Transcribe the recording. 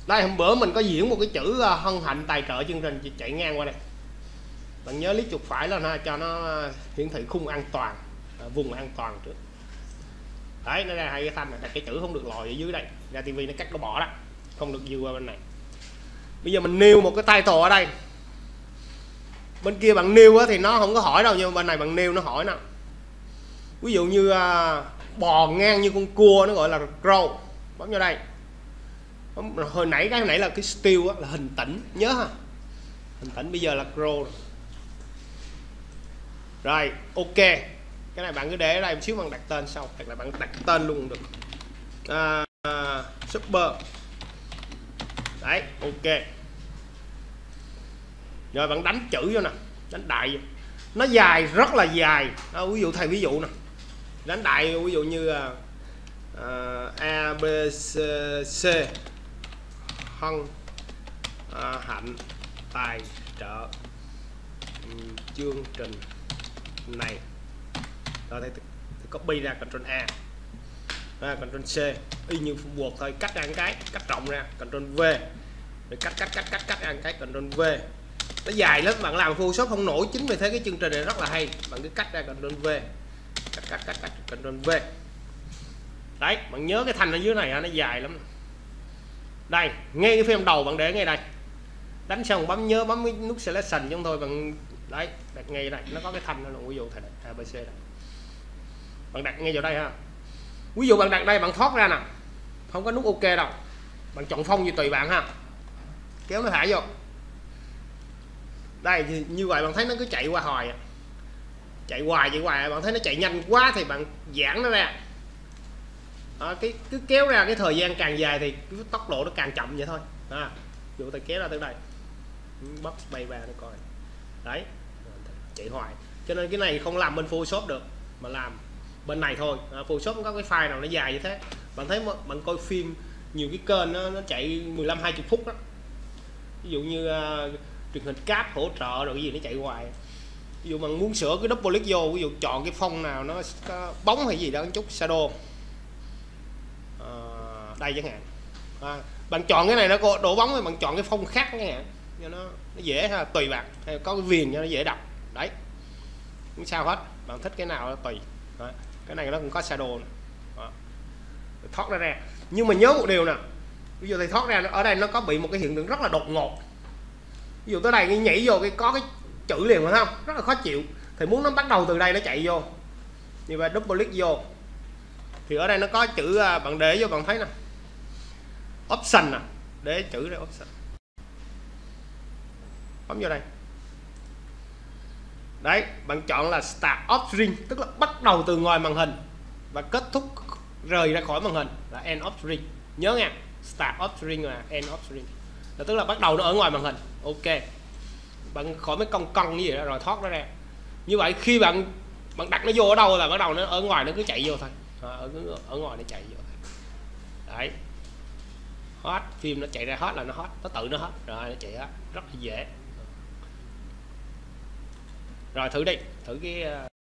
Đây hôm bữa mình có diễn một cái chữ hân hạnh tài trợ chương trình chạy ngang qua đây. Bạn nhớ click chuột phải lên ha, cho nó hiển thị khung an toàn, vùng an toàn trước. Đấy, nó ra hai cái thanh này, cái chữ không được lòi ở dưới đây, ra tivi nó cắt nó bỏ đó, không được dư qua bên này. Bây giờ mình nêu một cái title ở đây. Bên kia bạn nêu thì nó không có hỏi đâu, nhưng bên này bạn nêu nó hỏi nè. Ví dụ như bò ngang như con cua, nó gọi là grow, bấm vô đây. Hồi nãy là cái still là hình tĩnh, nhớ ha, hình tĩnh, bây giờ là grow rồi. Ok, cái này bạn cứ để ở đây một xíu, bạn đặt tên sau, hoặc là bạn đặt tên luôn được. Super đấy, ok. Rồi bạn đánh chữ vô nè, đánh đại vô. Nó dài, rất là dài. Ví dụ thầy ví dụ nè, đánh đại ví dụ như A B C hân hạnh tài trợ chương trình này. Rồi thầy copy ra, Ctrl A, Ctrl C, y như buộc thôi, cắt ra một cái, cắt rộng ra, Ctrl V, rồi cắt ra một cái, Ctrl V. Nó dài lắm, bạn làm Photoshop không nổi, chính vì thế cái chương trình này rất là hay. Bạn cứ cắt ra, Ctrl V, cắt, Ctrl V. Đấy, bạn nhớ cái thanh ở dưới này nó dài lắm. Đây, ngay cái phím đầu bạn để ngay đây. Đánh xong bấm cái nút selection trong thôi, bạn đấy, đặt ngay đây, nó có cái thanh nó là ví dụ thầy đặt ABC đây. Bạn đặt ngay vào đây ha. Ví dụ bạn đặt đây, bạn thoát ra nè, không có nút ok đâu. Bạn chọn phông như tùy bạn ha. Kéo nó thả vô. Đây thì như vậy bạn thấy nó cứ chạy qua hoài. Chạy hoài, bạn thấy nó chạy nhanh quá thì bạn giãn nó ra. Cái cứ kéo ra, cái thời gian càng dài thì cái tốc độ nó càng chậm vậy thôi. Ví dụ ta kéo ra tới đây, bấm bay ba nó coi. Đấy, chạy hoài. Cho nên cái này không làm bên Photoshop được, mà làm bên này thôi. Photoshop có cái file nào nó dài như thế. Bạn thấy bạn coi phim nhiều cái kênh nó chạy 15-20 phút đó. Ví dụ như truyền hình cáp hỗ trợ rồi cái gì nó chạy hoài. Ví dụ bạn muốn sửa cái double click vô, ví dụ chọn cái phông nào nó có bóng hay gì đó, một chút shadow, đây chẳng hạn. Bạn chọn cái này nó có đổ bóng thì bạn chọn cái phông khác chẳng hạn, cho nó dễ ha, tùy bạn, hay có cái viền cho nó dễ đọc. Đấy, không sao hết, bạn thích cái nào tùy. Đấy. Cái này nó cũng có shadow này. Thoát ra. Nhưng mà nhớ một điều nè, ví dụ thầy thoát ra, ở đây nó có bị một cái hiện tượng rất là đột ngột. Ví dụ tới đây cái nhảy vô cái có cái chữ liền, phải không, rất là khó chịu. Thì muốn nó bắt đầu từ đây nó chạy vô, như vậy double click vô thì ở đây nó có chữ, bạn để vô bạn thấy nè, option nè, để chữ đây option, bấm vô đây. Đấy, bạn chọn là start off string, tức là bắt đầu từ ngoài màn hình và kết thúc rời ra khỏi màn hình là end of string. Nhớ nha, start off string là end of string, là tức là bắt đầu nó ở ngoài màn hình. Ok, bạn khỏi mấy cong như vậy đó, rồi thoát nó ra. Như vậy khi bạn đặt nó vô ở đâu là bắt đầu nó ở ngoài nó cứ chạy vô thôi. Ở ngoài nó chạy vô thôi. Đấy, hết phim nó chạy ra hết là nó hết, nó tự nó hết rồi, nó chạy hết rất là dễ. Rồi thử đi, thử cái